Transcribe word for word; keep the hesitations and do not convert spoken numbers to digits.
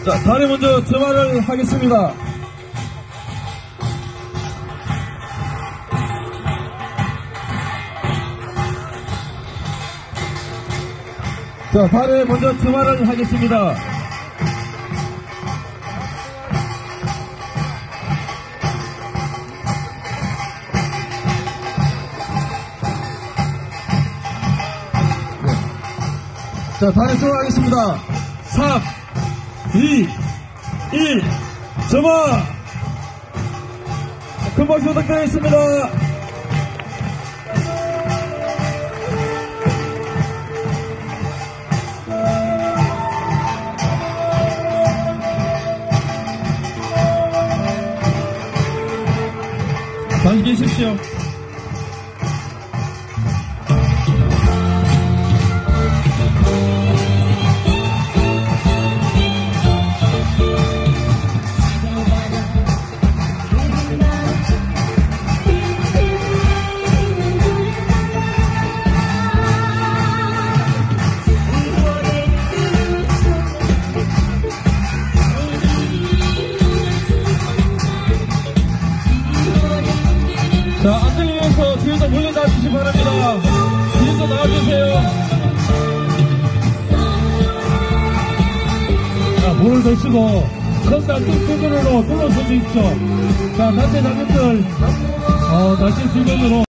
자, 다리 먼저 점화를 하겠습니다. 자, 다리 먼저 점화를 하겠습니다. 자, 다리 점화하겠습니다. 삼, 이, 일, 점화! 큰 박수 부탁드리겠습니다. 다시 계십시오. 자, 앉기 위해서 뒤에서 물러나 주시기 바랍니다. 뒤에서 나와주세요. 자, 물을 드시고 컨센트 수준으로 눌러서 주십시오. 자, 단체 장님들 어, 다시 주변으로